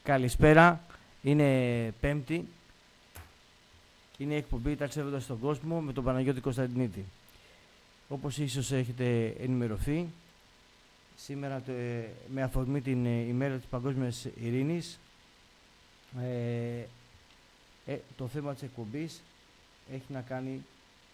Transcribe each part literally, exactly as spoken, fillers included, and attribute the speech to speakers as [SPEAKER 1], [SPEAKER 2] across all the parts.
[SPEAKER 1] Καλησπέρα, είναι Πέμπτη, είναι η εκπομπή «Ταξιδεύοντας στον κόσμο» με τον Παναγιώτη Κωνσταντινίδη. Όπως ίσως έχετε ενημερωθεί, σήμερα το, ε, με αφορμή την ε, ημέρα της Παγκόσμιας Ειρήνης, ε, ε, το θέμα της εκπομπής έχει να κάνει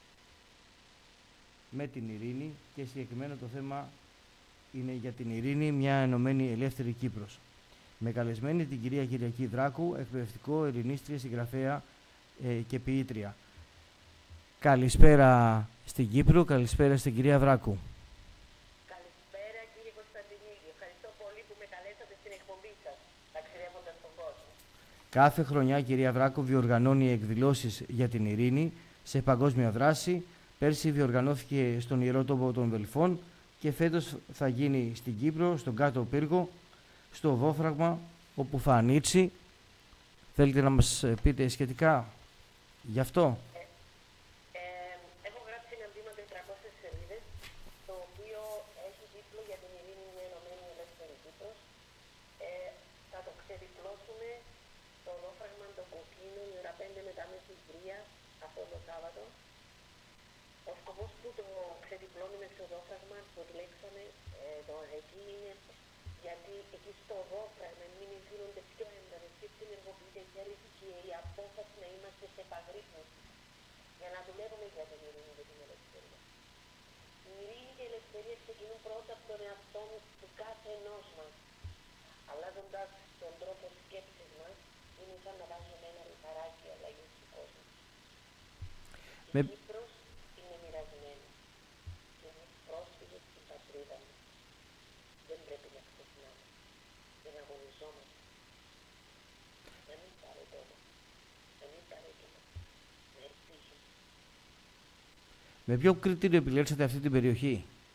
[SPEAKER 1] με την ειρήνη και συγκεκριμένα το θέμα είναι για την ειρήνη, μια ενωμένη ελεύθερη Κύπρος. Με καλεσμένη την κυρία Κυριακή Δράκου, εκπαιδευτικό, ειρηνίστρια, συγγραφέα ε, και ποιήτρια. Καλησπέρα στην Κύπρο, καλησπέρα στην κυρία Δράκου.
[SPEAKER 2] Καλησπέρα κύριε Κωνσταντινίδη, ευχαριστώ πολύ που με καλέσατε στην εκπομπή σας, ταξιδεύοντας στον κόσμο.
[SPEAKER 1] Κάθε χρονιά, κυρία Δράκου, διοργανώνει εκδηλώσεις για την ειρήνη σε παγκόσμια δράση. Πέρσι διοργανώθηκε στον Ιερό Τόπο των Βελφών και φέτος θα γίνει στην Κύπρο, στον Κάτω Πύργο, στο Βόφραγμα, όπου θα ανοίξει. Θέλετε να μας πείτε σχετικά γι' αυτό?
[SPEAKER 2] Ε, ε, έχω γράψει ένα βήμα τετρακόσιες σελίδες, το οποίο έχει τίτλο «Για την ειρήνη μια ενωμένη ελεύθερη Κύπρος». Ε, θα το ξεδιπλώσουμε στο Βόφραγμα των Κοκκίνων, η ώρα πέντε μετά μεσημβρία, αυτό το Σάββατο. Ο σκοπός που το ξεδιπλώνουμε στο Βόφραγμα, που επιλέξαμε ε, το εκεί είναι γιατί εκεί στο Βόφραγμα μην γίνονται πιο έντονες και συνεργοποιείται η θέληση και η απόφαση να είμαστε σε επαγρύπνωση για να δουλεύουμε για την ειρήνη και την ελευθερία. Η ειρήνη και η ελευθερία ξεκινούν πρώτα από τον εαυτό του κάθε ενός μας. Αλλάζοντας τον τρόπο σκέψης μας, είναι σαν να βάζουμε ένα λιθαράκι αλλαγή στον κόσμο.
[SPEAKER 1] Με...
[SPEAKER 2] Η Κύπρος είναι μοιρασμένη και εμείς πρόσφυγες στην πατρίδα μας. Δεν πρέπει να ξεχνάμε, δεν αγωνιζόμαστε. Να μην παρετώμαστε, να μην παρετώμαστε, να ελπίζουμε.
[SPEAKER 1] Με ποιο κριτήριο επιλέξατε αυτή την περιοχή?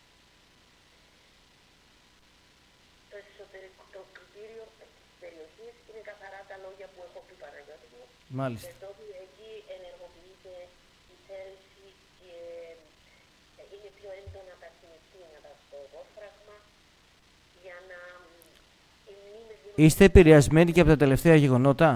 [SPEAKER 2] Το εσωτερικό, το κριτήριο της περιοχής είναι καθαρά τα λόγια που έχω πει, Παναγιώτη μου.
[SPEAKER 1] Μάλιστα.
[SPEAKER 2] Και το ότι εκεί ενεργοποιείται η θέληση και είναι πιο έντονα τα συναισθήματα στο Βόφραγμα για να οι μνήμες γίνονται...
[SPEAKER 1] Είστε επηρεασμένοι και από τα τελευταία γεγονότα?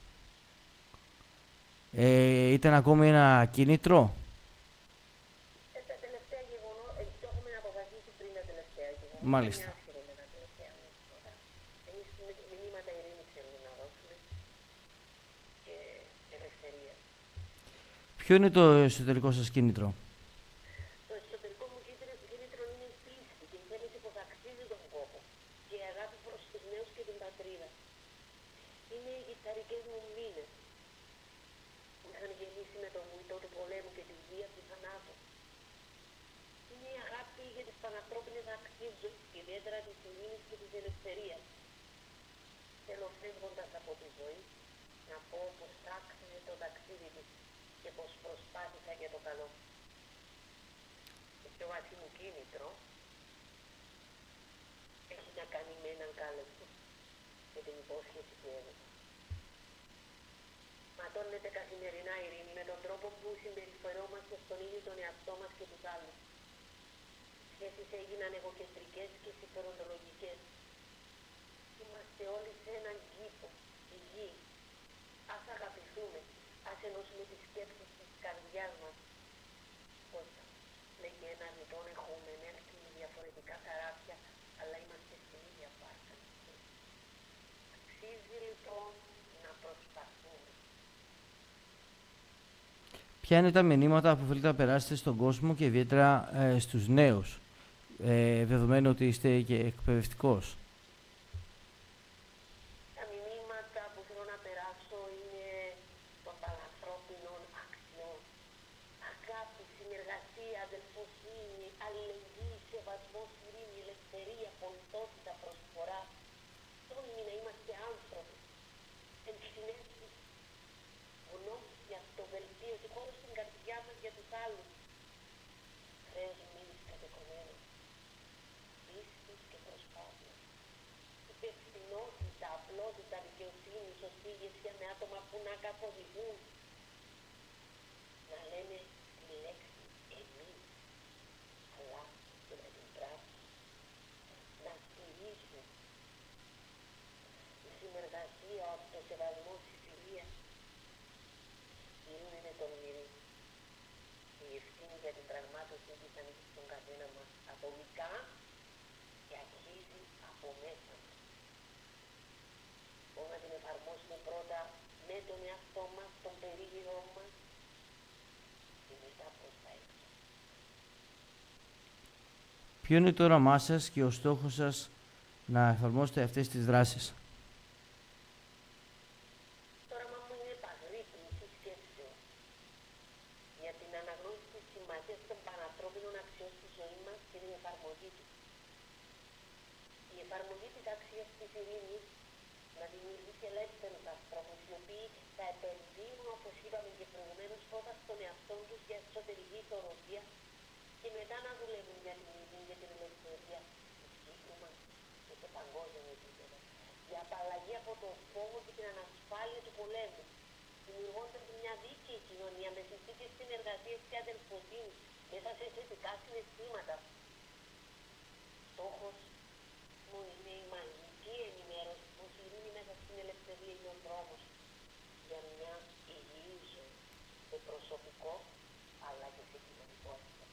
[SPEAKER 1] Ε, ήταν ακόμη ένα κίνητρο?
[SPEAKER 2] Ε, τα τελευταία γεγονότα, ε, το έχουμε αποφασίσει πριν τα τελευταία γεγονότα.
[SPEAKER 1] Μάλιστα.
[SPEAKER 2] Είναι άσχετο με τα τελευταία γεγονότα. Εμείς μηνύματα ειρήνη θέλουμε να δώσουμε και ελευθερία.
[SPEAKER 1] Ποιο είναι το εσωτερικό σας κίνητρο?
[SPEAKER 2] Το εσωτερικό μου κίνητρο, κίνητρο είναι η πίστη και η θέληση πως αξίζει τον κόπο και η αγάπη προς τους νέους και την πατρίδα. Είναι οι κιθαρικές μου μήνες που είχαν γεννήσει με τον βουητό του πολέμου και τη βία του θανάτου. Είναι η αγάπη για τις πανανθρώπινες αξίες ζωής και ιδιαίτερα της ειρήνης και της ελευθερίας. Θέλω φεύγοντας από τη ζωή να πω πως άξιζε το ταξίδι της και πως προσπάθησα για το καλό. Το πιο βαθύ κίνητρο έχει να κάνει με έναν κάλεσμα, με την υπόσχεση που έδωσα. Ματώνεται καθημερινά η ειρήνη με τον τρόπο που συμπεριφερόμαστε στον ίδιο τον εαυτό μας και τους άλλους. Οι σχέσεις έγιναν εγωκεντρικές και συμφεροντολογικές. Είμαστε όλοι σε έναν κήπο, τη γη. Ας αγαπηθούμε, ας ενώσουμε τις σκέψεις της καρδιάς μας. Κώστα, λέγει ένα λοιπόν, έχουμε έρθει με διαφορετικά καράβια, αλλά είμαστε στην ίδια βάρκα. Αξίζει λοιπόν να προσπαθούμε.
[SPEAKER 1] Ποια είναι τα μηνύματα που θέλετε να περάσετε στον κόσμο και ιδιαίτερα ε, στους νέους, ε, δεδομένου ότι είστε και εκπαιδευτικός?
[SPEAKER 2] Τα μηνύματα που θέλω να περάσω είναι των πανανθρώπινων αξιών. Αγάπη, συνεργασία, αδελφοσύνη, αλληλεγγύη, σεβασμός, ειρήνη, ελευθερία, πολιτότητα, προσφορά. Τόλμη να είμαστε άνθρωποι. Ενσυναίσθηση, γνώση, αυτοβελτίωση, χώρο στην καρδιά μας για τους άλλους. Χρέος μείνεις κατεχομένο. Πίστη και προσπάθεια. Υπευθυνότητα, απλότητα, δικαιοσύνη, σωστή ηγεσία με άτομα που να καθοδηγούν. Να λένε τη λέξη εμείς, αλλά και με την πράξη. Να στηρίζουν. Η συνεργασία το σεβασμό στη φιλία. Η ειρήνη είναι το όνειρο. Η ευθύνη για την πραγμάτωση της ανήκει στον καθένα μας ατομικά και αρχίζει από μέσα μας. Μπορούμε να την εφαρμόσουμε πρώτα με τον εαυτό μας, τον περίγυρό μας και μετά προς τα έξω.
[SPEAKER 1] Ποιο είναι το όραμά σας και ο στόχος σας να εφαρμόσετε αυτές τις δράσεις?
[SPEAKER 2] Το όραμά μου είναι επαγρύπνηση σκέψεων για την αναγνώριση της σημασίας των πανανθρώπινων αξιών στη ζωή μας και την εφαρμογή τους. Η εφαρμογή της αξίας της ειρήνης να δημιουργήσει ελεύθερους ανθρώπους οι οποίοι θα επενδύουν, όπως είπαμε και προηγουμένως, πρώτα στον εαυτό τους για εσωτερική ισορροπία και μετά να δουλεύουν για την ειρήνη και την ελευθερία του σύγχρονου μας και σε παγκόσμιο επίπεδο. Για απαλλαγή από το φόβο και την ανασφάλεια του πολέμου, δημιουργώντας μια δίκαιη κοινωνία με συνθήκες συνεργασίας και αδελφοσύνης μέσα σε θετικά συναισθήματα. Στόχος μου είναι η μαγική ενημέρωση πως η ειρήνη μέσα στην ελευθερία είναι ο δρόμος για μια υγιή ζωή σε προσωπικό αλλά και σε κοινωνικό επίπεδο.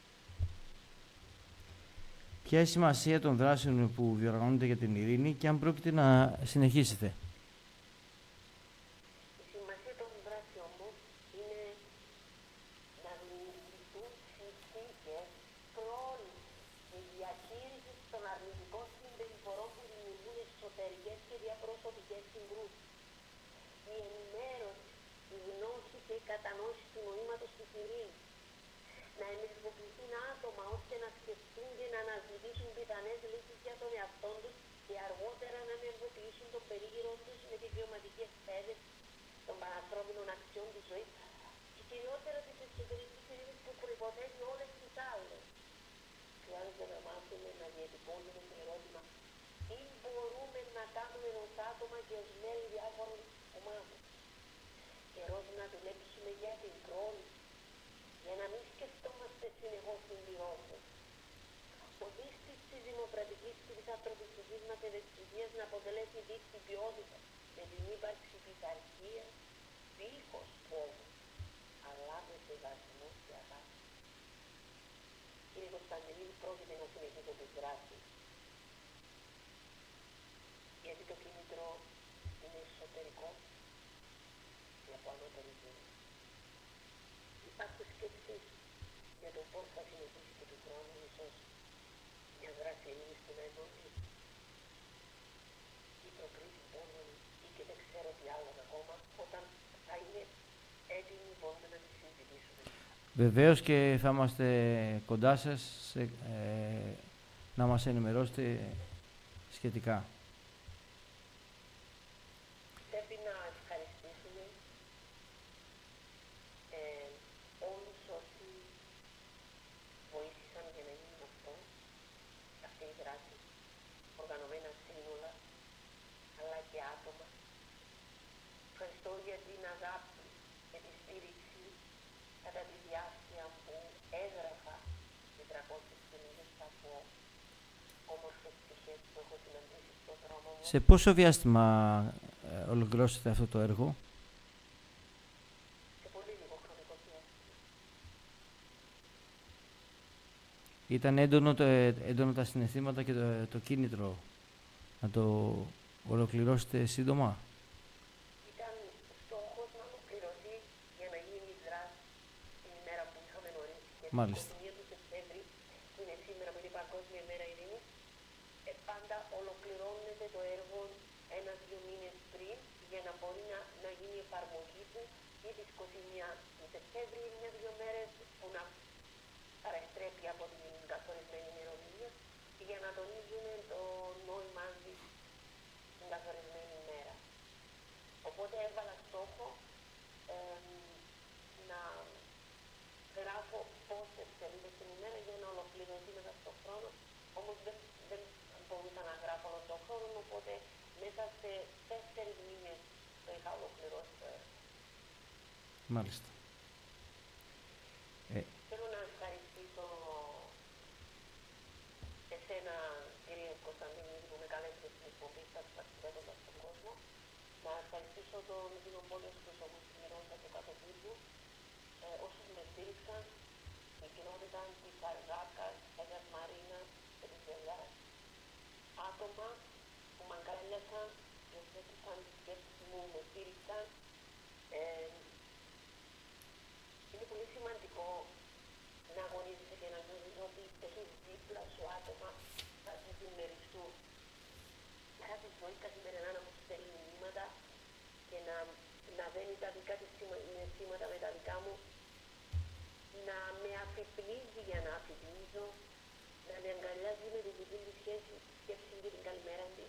[SPEAKER 1] Ποια είναι η σημασία των δράσεων που διοργανώνονται για την ειρήνη και αν πρόκειται να συνεχίσετε?
[SPEAKER 2] Η σημασία των δράσεων μου είναι να δημιουργηθούν συνθήκες πρόληψης και διαχείρισης των αρνητικών συμπεριφορών που δημιουργούν εσωτερικές και διαπροσωπικές συγκρούσεις. Η ενημέρωση, η γνώση και η κατανόηση του νοήματος της ειρήνης. Να ενεργοποιηθούν άτομα ώστε να σκεφτούν και να αναζητήσουν πιθανές λύσεις για τον εαυτό τους και αργότερα να ενεργοποιήσουν τον περίγυρό τους με τη βιωματική εκπαίδευση των πανανθρώπινων αξιών της ζωής και κυριότερα της εσωτερικής ειρήνης που προϋποθέτει όλες τις άλλες. Χρειάζεται να μάθουμε να διατυπώνουμε το ερώτημα τι μπορούμε να κάνουμε ως άτομα και ως μέλη διάφορων ομάδων. Καιρός να δουλέψουμε για την πρόληψη, για να μην σκεφτόμαστε συνεχώς συμπληρώσεις. Ο δείκτης της δημοκρατικής και της ανθρωπιστικής μας ευαισθησίας να αποτελέσει δείκτη ποιότητα με την ύπαρξη πειθαρχίας, δίχως φόβου, αλλά με σεβασμό και αγάπη. Κύριε Κωνσταντινίδη, πρόκειται να συνεχίσω τις δράσεις. Γιατί το κίνητρο είναι εσωτερικό και από ανώτερη ζωή. Υπάρχουν σκέψεις για το πώς θα συνεχίσει και του χρόνου ίσως μια δράση ειρήνης που να ενώνει η προκρίση πόνων ή και δεν ξέρω τι άλλο ακόμα. Όταν θα είναι έτοιμοι μπορούμε να τη συζητήσουμε.
[SPEAKER 1] Βεβαίως και θα είμαστε κοντά σας σε, ε, να μας ενημερώσετε σχετικά.
[SPEAKER 2] Πρέπει να ευχαριστήσουμε ε, όλους όσοι βοήθησαν για να γίνει αυτό, αυτή η δράση, οργανωμένα σύνολα, αλλά και άτομα. Ευχαριστώ για την αγάπη και τη στήριξη κατά τη διάρκεια που έγραφα τετρακόσιες σελίδες από όμορφες πτυχές που έχω συναντήσει στον δρόμο μου.
[SPEAKER 1] Σε πόσο διάστημα ε, ολοκληρώσετε αυτό το έργο?
[SPEAKER 2] Σε πολύ λίγο χρονικό διάστημα.
[SPEAKER 1] Ήταν έντονο, το, ε, έντονο τα συναισθήματα και το, το κίνητρο να το ολοκληρώσετε σύντομα?
[SPEAKER 2] Ήταν στόχος να ολοκληρωθεί για να γίνει η δράση την ημέρα που είχαμε ορίσει. Και την
[SPEAKER 1] Μάλιστα.
[SPEAKER 2] εικοστή πρώτη του Σεπτέμβρη, που είναι σήμερα που είναι η Παγκόσμια ημέρα ειρήνης, ε, πάντα ολοκληρώνεται το έργο ένα-δύο μήνες πριν για να μπορεί να, να γίνει η εφαρμογή του ή τις εικοστή πρώτη του Σεπτέμβρη, μια-δύο μέρες που να παρεκτρέπει από την καθορισμένη ημερομηνία και για να τονίζουμε το νόημα της την καθορισμένη ημέρα. Οπότε έβαλα στόχο ε, να γράφω πόσες σελίδες την ημέρα για να ολοκληρωθεί μέσα στον χρόνο, όμως δεν, δεν μπορούσα να γράφω όλο τον χρόνο, οπότε μέσα σε τέσσερις μήνες το είχα ολοκληρώσει το έργο.
[SPEAKER 1] Μάλιστα. Ε,
[SPEAKER 2] Θέλω να ευχαριστήσω εσένα, κύριε Κωνσταντινίδη, που με καλέσετε στην εκπομπή σας ταξιδεύοντας στον κόσμο, να ευχαριστήσω τον Δήμο Πόλεως Προσωπούς Μυρώντα του Κατοπίδου, ε, όσους με στήριξαν, την κοινότητα της Αργάκας, Αγίας Μαρίνας και της Βελιάς, άτομα που με αγκάλιασαν, υιοθέτησαν τις σκέψεις μου, με στήριξαν. Ε, είναι πολύ σημαντικό να αγωνίζεσαι και να νιώθεις ότι έχεις δίπλα σου άτομα να σε συμμεριστούν. Είχα τη ζωή καθημερινά να μου στέλνει μηνύματα και να, να δένει τα δικά της συναισθήματα με τα δικά μου, να με αφυπνίζει για να αφυπνίζω, να με αγκαλιάζει με τη δική της σχέση, σκέψη και την καλημέρα της.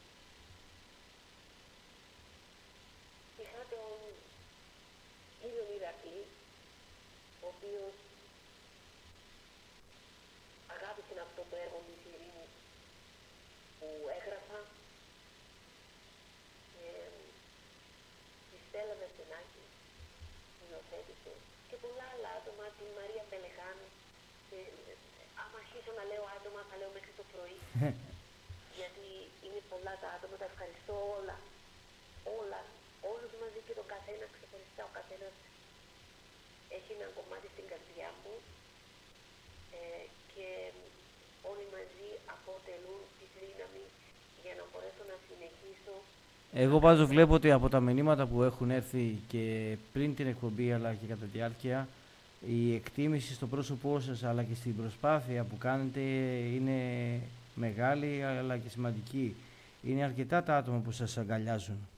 [SPEAKER 2] Είχα τον κύριο Ηρακλή, ο οποίος αγάπησε αυτό το έργο της ειρήνης που έγραφα. Ε, τη Στέλλα Μερτενάκη, που υιοθέτησε, και πολλά άλλα άτομα, την Μαρία Μπελεχάνη. Και, ε, άμα αρχίσω να λέω άτομα, θα λέω μέχρι το πρωί. Γιατί είναι πολλά τα άτομα, τα ευχαριστώ όλα. Όλα, όλους μαζί και τον καθένα ξεχωριστά. Ο καθένας έχει ένα κομμάτι στην καρδιά μου ε, και όλοι μαζί αποτελούν τη δύναμη για να μπορέσω να συνεχίσω.
[SPEAKER 1] Εγώ πάντως βλέπω ότι από τα μηνύματα που έχουν έρθει και πριν την εκπομπή αλλά και κατά τη διάρκεια, η εκτίμηση στο πρόσωπό σας αλλά και στην προσπάθεια που κάνετε είναι μεγάλη αλλά και σημαντική. Είναι αρκετά τα άτομα που σας αγκαλιάζουν.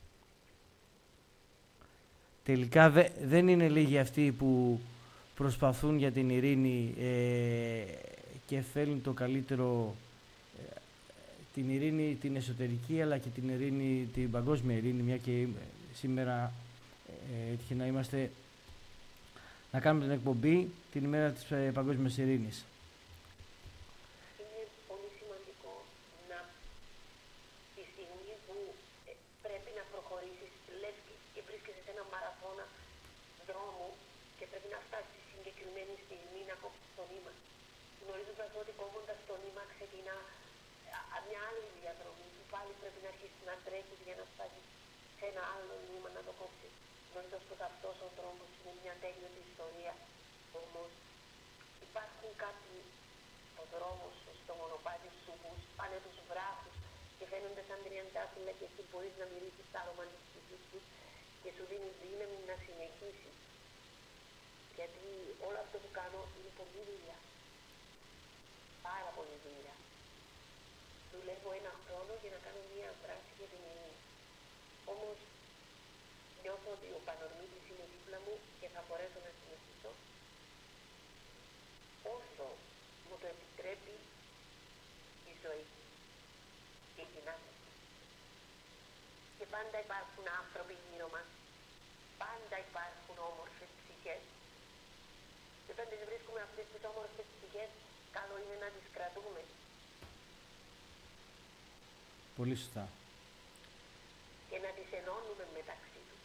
[SPEAKER 1] Τελικά δε, δεν είναι λίγοι αυτοί που προσπαθούν για την ειρήνη ε, και θέλουν το καλύτερο, ε, την ειρήνη την εσωτερική αλλά και την ειρήνη, την παγκόσμια ειρήνη, μια και σήμερα ε, έτυχε να είμαστε να κάνουμε την εκπομπή την ημέρα της ε, παγκόσμιας ειρήνης.
[SPEAKER 2] Είναι πολύ σημαντικό να τη στιγμή που ε, πρέπει να προχωρήσεις, λες και, και βρίσκεσαι σε ένα μαραθώνα δρόμου και πρέπει να φτάσεις στη συγκεκριμένη στιγμή να κόψεις το νήμα. Γνωρίζοντας ότι κόβοντας το νήμα ξεκινά α, μια άλλη διαδρομή που πάλι πρέπει να αρχίσεις να τρέχεις για να φτάσεις σε ένα άλλο νήμα να το κόψεις. Γνωρίζοντας πως αυτός ο δρόμος είναι μια τέλειωτη ιστορία. Όμως υπάρχουν κάποιοι ο δρόμος στο μονοπάτι σου που πάνε τους βράχους και φαίνονται σαν τριαντάφυλλα και εσύ μπορείς να μυρίσεις τα άρωμα της ψυχής τους και σου δίνει δύναμη να συνεχίσεις. Γιατί όλο αυτό που κάνω είναι πολύ δουλειά. Πάρα πολύ δουλειά. Δουλεύω ένα χρόνο για να κάνω μία πράξη για την ειρήνη. Όμως νιώθω ότι ο Πανορμήτης είναι δίπλα μου και θα μπορέσω να συνεχίσω όσο μου το επιτρέπει η ζωή και η δυνάμωση. Και πάντα υπάρχουν άνθρωποι γύρω μας. Πάντα υπάρχουν όμορφες ψυχές. Και όταν τις βρίσκουμε αυτές τις όμορφες ψυχές, καλό είναι να τις κρατούμε.
[SPEAKER 1] Πολύ σωστά.
[SPEAKER 2] Και να τις ενώνουμε μεταξύ τους.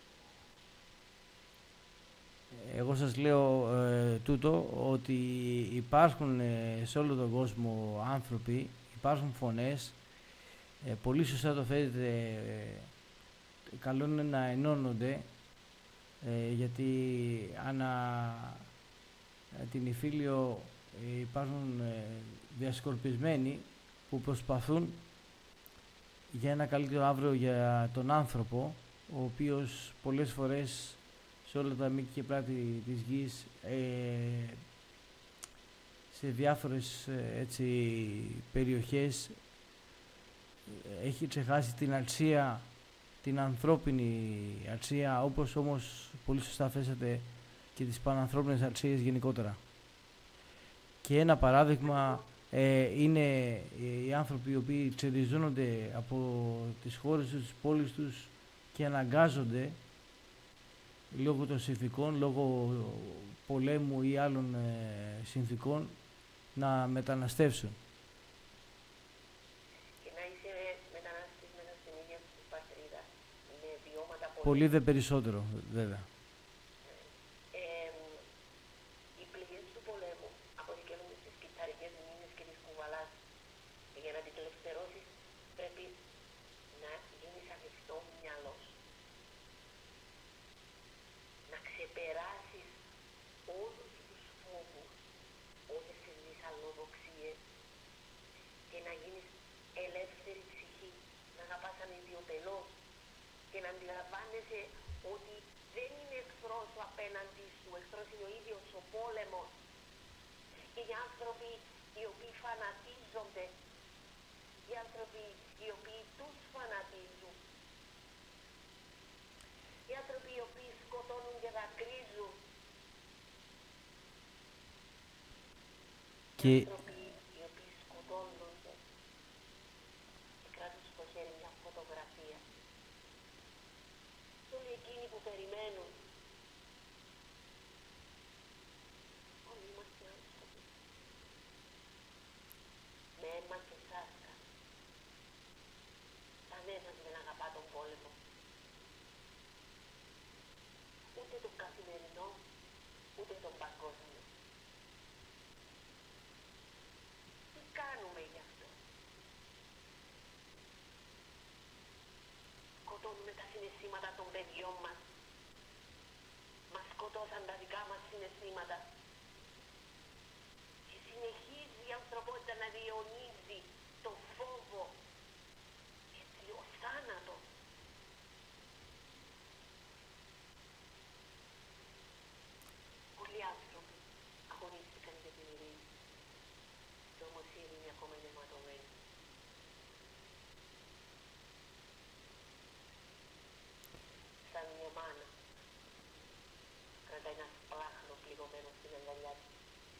[SPEAKER 1] Εγώ σας λέω ε, τούτο, ότι υπάρχουν ε, σε όλο τον κόσμο άνθρωποι, υπάρχουν φωνές, ε, πολύ σωστά το φέρετε, ε, καλό είναι να ενώνονται, ε, γιατί ανά την Ιφίλιο ε, υπάρχουν ε, διασκορπισμένοι που προσπαθούν για ένα καλύτερο αύριο για τον άνθρωπο, ο οποίος πολλές φορές σε όλα τα μήκη και πλάτη της γης, ε, σε διάφορες ε, έτσι, περιοχές ε, έχει ξεχάσει την αξία, την ανθρώπινη αξία, όπως όμως πολύ σωστά θέσατε και τις πανανθρώπινες αξίες γενικότερα. Και ένα παράδειγμα ε, είναι οι άνθρωποι οι οποίοι ξεριζώνονται από τις χώρες τους, τις πόλεις τους και αναγκάζονται λόγω των συνθηκών, λόγω πολέμου ή άλλων ε, συνθηκών να μεταναστεύσουν.
[SPEAKER 2] Και να είσαι μετανάστης μέσα στην ίδια σου πατρίδα με βιώματα πολύ.
[SPEAKER 1] Πολύ δε περισσότερο, βέβαια.
[SPEAKER 2] Ε, οι πληγές του πολέμου αποδικαιώνονται στις κιθαρικές μνήμες και τις κουβαλάς. Και για να την ελευθερώσεις πρέπει να γίνεις ανοιχτό μυαλός. περάσεις όλους τους φόβους, όλες τις δυσαλλοδοξίες και να γίνεις ελεύθερη ψυχή, να αγαπάς ανιδιοτελώς και να αντιλαμβάνεσαι ότι δεν είναι εχθρός σου απέναντι σου, εχθρός είναι ο ίδιος ο πόλεμος. Και οι άνθρωποι οι οποίοι φανατίζονται, οι άνθρωποι οι οποίοι τους φανατίζουν, οι άνθρωποι οι οποίοι σκοτώνουν και δακρύζουν,
[SPEAKER 1] και...
[SPEAKER 2] οι άνθρωποι οι οποίοι σκοτώνονται και κράτουν στο χέρι μια φωτογραφία. Όλοι εκείνοι που περιμένουν, όλοι είμαστε άνθρωποι, με αίμα και σάρκα. Κανένας δεν αγαπά τον πόλεμο, ούτε τον καθημερινό, ούτε τον παγκόσμιο. Τι κάνουμε γι' αυτό? Σκοτώνουμε τα συναισθήματα των παιδιών μας. Μας σκοτώσαν τα δικά μας συναισθήματα. Και συνεχίζει η ανθρωπότητα να διαιωνίζει το φόβο και το θάνατο. Πολλοί άνθρωποι αγωνίστηκαν για την ειρήνη. Και όμως η ειρήνη ακόμα είναι ματωμένη. Σαν μια μάνα κρατάει ένα σπλάχνο πληγωμένο στην αγκαλιά της.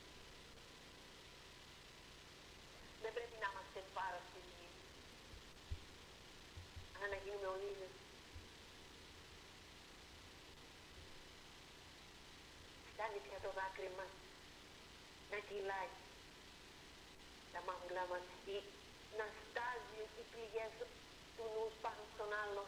[SPEAKER 2] Δεν πρέπει να είμαστε πάρα στη γη, αλλά να γίνουμε ολίδες. Φτάνει πια το δάκρυ μας να κυλάει τα μάγουλά μας ή να στάζει οι πληγές του νους πάνω στον άλλο.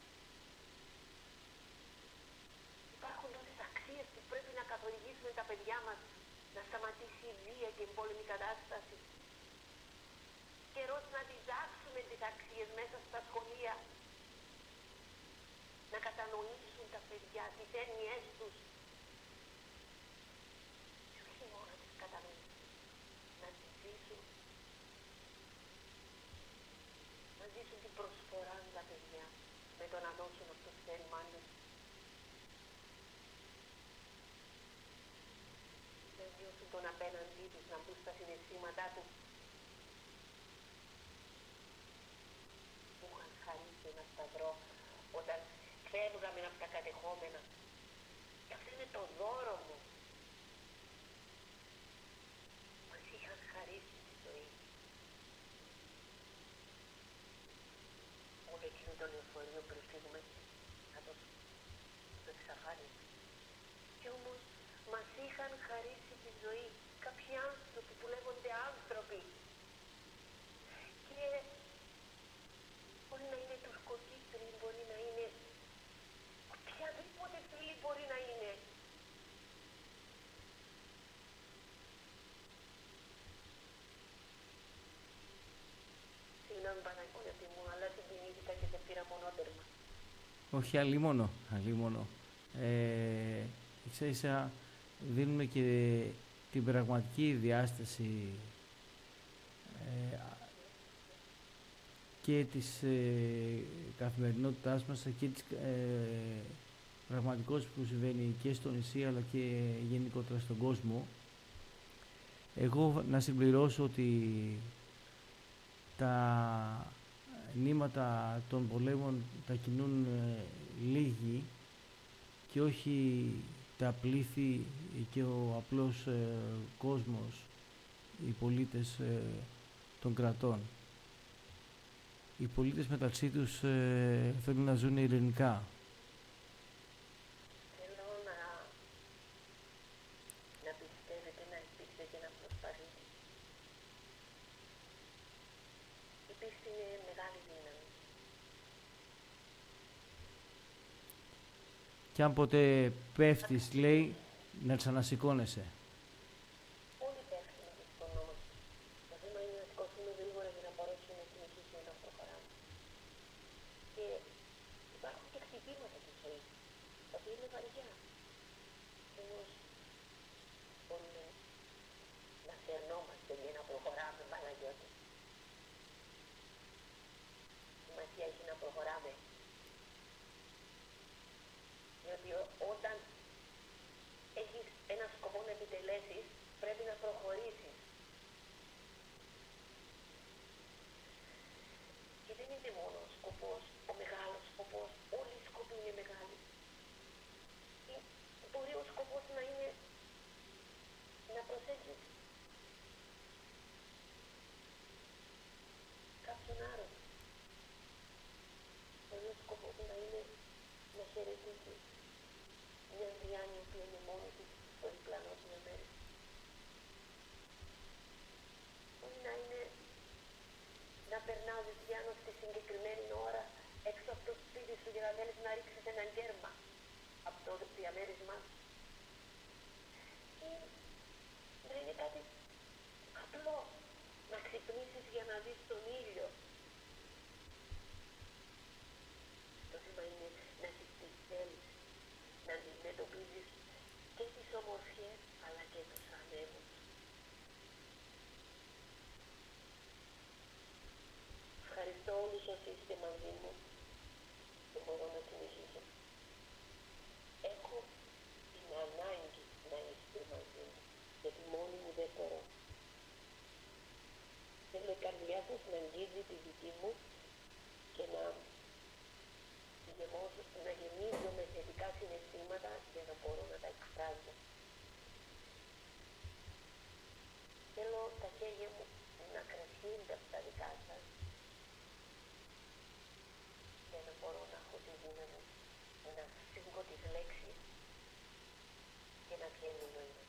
[SPEAKER 2] Υπάρχουν τόσες αξίες που πρέπει να καθοδηγήσουμε τα παιδιά μας, να σταματήσει η βία και η εμπόλεμη κατάσταση. Καιρός να διδάξουμε τις αξίες μέσα στα σχολεία, να κατανοήσουν τα παιδιά τις έννοιές τους και όχι μόνο να τις κατανοήσουν, να τις ζήσουν, να ζήσουν την προσφορά τα παιδιά με το να δώσουν αυτό το θέλημά τους. Να νιώθουν τον απέναντί τους, να μπουν στα συναισθήματά τους. Μου είχαν χαρίσει ένα σταυρό όταν φεύγαμε από τα κατεχόμενα. Και αυτό είναι το δώρο μου. Μας είχαν χαρίσει τη ζωή. Όλο εκείνο το λεωφορείο πριν φύγουμε κάτω στο εξαφάνιση. Κι όμως μας είχαν χαρίσει τη ζωή κάποιοι άνθρωποι που λέγονται άνθρωποι. Και μπορεί να είναι τουρκοκύπροι, μπορεί να είναι οποιαδήποτε φίλοι μπορεί να είναι. Συγγνώμη Παναγιώτη μου, αλλά συγκινήθηκα και σε πήρα μονότερμα.
[SPEAKER 1] Όχι, αλλήμωνο, αλλήμωνο. Ε, ίσα ίσα δίνουμε και την πραγματική διάσταση ε, και της ε, καθημερινότητάς μας και της ε, πραγματικότητας που συμβαίνει και στο νησί αλλά και γενικότερα στον κόσμο. Εγώ να συμπληρώσω ότι τα νήματα των πολέμων τα κινούν ε, λίγοι και όχι τα πλήθη και ο απλός ε, κόσμος, οι πολίτες ε, των κρατών. Οι πολίτες μεταξύ τους ε, θέλουν να ζουν ειρηνικά.
[SPEAKER 2] Θέλω να, να πιστεύετε, να ελπίζετε και να προσπαθείτε. Η πίστη είναι μεγάλη δύναμη.
[SPEAKER 1] Και αν ποτέ πέφτεις, λέει, να ξανασηκώνεσαι.
[SPEAKER 2] Όλοι πέφτουν και σκονόμαστε. Το θέμα είναι να σηκωθούμε γρήγορα για να μπορέσουμε να συνεχίσουμε να προχωράμε. Και υπάρχουν και χτυπήματα στη ζωή, τα οποία είναι βαριά. όμως μπορούμε να φερνόμαστε και να προχωράμε, Παναγιώτη. Σημασία έχει να προχωράμε. Διότι όταν έχεις ένα σκοπό να επιτελέσεις, πρέπει να προχωρήσεις. Και δεν είναι μόνο ο σκοπός, ο μεγάλος σκοπός, όλοι οι σκοποί είναι μεγάλοι. Ή μπορεί ο σκοπός να είναι να προσέχεις κάποιον άρρωστο. Μπορεί ο σκοπός να είναι να χαιρετήσεις μια διάνοια που είναι μόνη της στο διπλανό μια μέρα. Μπορεί να είναι να περνάς διάνω στη συγκεκριμένη ώρα έξω από το σπίτι σου για να θέλεις να ρίξεις ένα γέρμα από το διαμέρισμά σου. Ή να είναι κάτι απλό, να ξυπνήσεις για να δεις τον ήλιο. Το θέμα είναι να έχεις τι θέλεις, να αντιμετωπίζεις και τις ομορφιές αλλά και τους ανέμους. Ευχαριστώ όλους όσοι είστε μαζί μου και μπορώ να συνεχίσω. Έχω την ανάγκη να είστε μαζί μου, γιατί μόνη μου δεν μπορώ. Θέλω η καρδιά σας να αγγίζει τη δική μου και να γεμώσω, να γεμίζω με θετικά συναισθήματα για να μπορώ να τα εκφράζω. Θέλω τα χέρια μου να κρασίνονται από τα δικά σας για να μπορώ να έχω τη δύναμη να σφίγγω τις λέξεις και να βγαίνουν νόημα.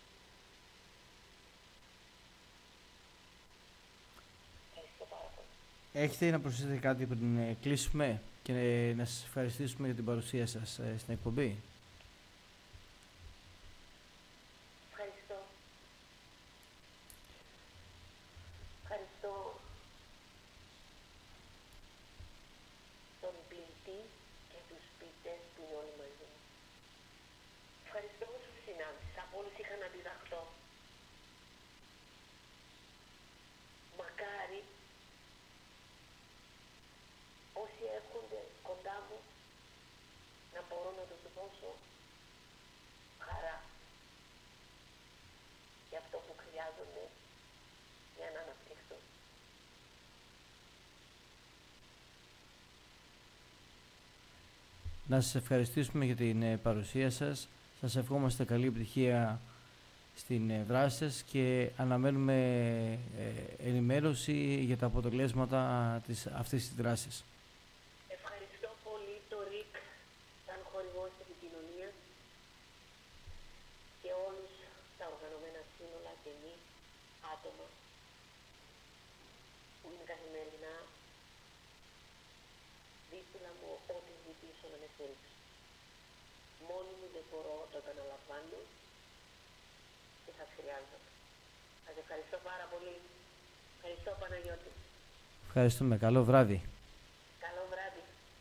[SPEAKER 2] Ευχαριστώ πάρα πολύ.
[SPEAKER 1] Έχετε να προσθέσετε κάτι πριν ε, κλείσουμε και ε, να σας ευχαριστήσουμε για την παρουσία σας ε, στην εκπομπή.
[SPEAKER 2] Ευχαριστώ. Ευχαριστώ τον πληκτή και τους ποιητές που είναι όλοι μαζί μου. Ευχαριστώ όσους συνάντησα, από όλους είχα να διδαχτώ. Μακάρι όσοι έρχονται κοντά μου να μπορώ να τους δώσω χαρά για αυτό που χρειάζονται για να αναπτυχθούν.
[SPEAKER 1] Να σας ευχαριστήσουμε για την ε, παρουσία σας. Σας ευχόμαστε καλή επιτυχία στην ε, δράση σας και αναμένουμε ε, ενημέρωση για τα αποτελέσματα της, αυτής της δράσης.
[SPEAKER 2] Ευχαριστώ πολύ το ΡΙΚ σαν χορηγός επικοινωνίας και όλους τα οργανωμένα σύνολα και εμείς άτομα που είναι καθημερινά δίπλα μου ό,τι ζητήσω να με στηρίξω. Μόνη μου δεν μπορώ, το επαναλαμβάνω και θα χρειάζομαι. Σας ευχαριστώ πάρα πολύ. Ευχαριστώ Παναγιώτη.
[SPEAKER 1] Ευχαριστούμε. Καλό βράδυ.
[SPEAKER 2] Καλό βράδυ.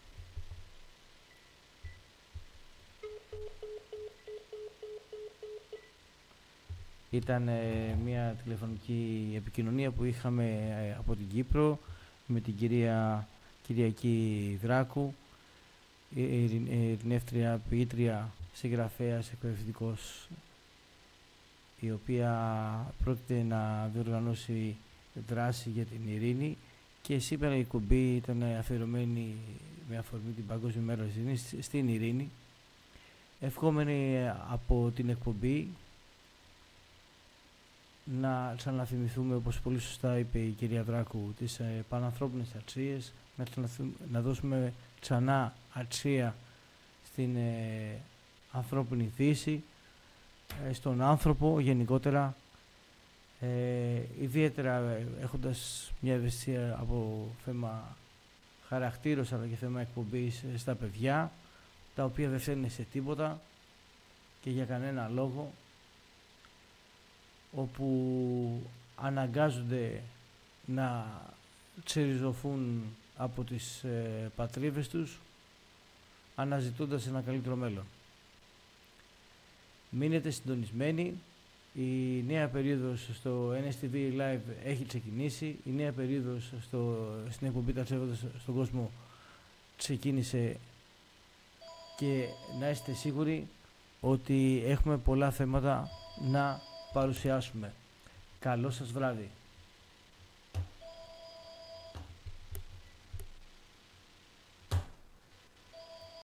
[SPEAKER 1] Ήταν ε, μια τηλεφωνική επικοινωνία που είχαμε ε, από την Κύπρο με την κυρία Κυριακή Δράκου, ειρηνεύτρια, ποιήτρια, συγγραφέας, εκπαιδευτικός, η οποία πρόκειται να διοργανώσει δράση για την ειρήνη και σήμερα η εκπομπή ήταν αφιερωμένη με αφορμή την Παγκόσμια Μέρα της Ειρήνης στην ειρήνη. Ευχόμενοι από την εκπομπή να ξαναθυμηθούμε, όπως πολύ σωστά είπε η κυρία Δράκου, τις ε, πανανθρώπινες αξίες, να, να δώσουμε ξανά αξία στην ε, ανθρώπινη φύση, ε, στον άνθρωπο γενικότερα, ε, ιδιαίτερα ε, έχοντας μια ευαισθησία από θέμα χαρακτήρος αλλά και θέμα εκπομπής ε, στα παιδιά, τα οποία δεν φταίνουν σε τίποτα και για κανένα λόγο, όπου αναγκάζονται να ξεριζωθούν από τις ε, πατρίδες τους, αναζητώντας ένα καλύτερο μέλλον. Μείνετε συντονισμένοι. Η νέα περίοδος στο N S T V Live έχει ξεκινήσει. Η νέα περίοδος στο, στην εκπομπή Τα Ψεύδος στον κόσμο ξεκίνησε και να είστε σίγουροι ότι έχουμε πολλά θέματα να παρουσιάσουμε. Καλό σας βράδυ.